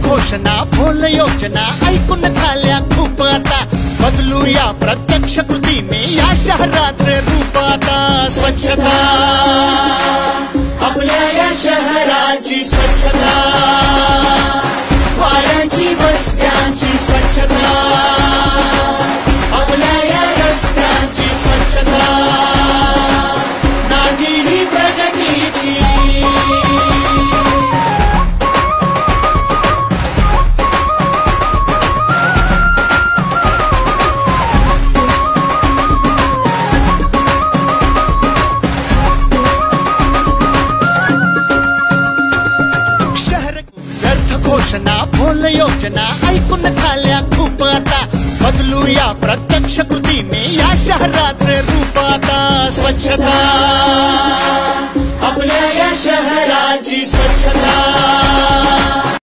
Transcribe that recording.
घोषणा बोल योजना ऐकून झाल्या खूप आता बदलूया प्रत्यक्ष कृतीने या शहराचे रूप आता स्वच्छता आपल्या या शहराची स्वच्छता वाड्यांची वस्त्यांची स्वच्छता आपल्या या रस्त्यांची स्वच्छता नांदी प्रगतीची घोषणा बोल योजना ऐकून झाल्या खूप आता बदलूया प्रत्यक्ष कृतीने या शहराचे रूप आता स्वच्छता आपल्या या शहराची स्वच्छता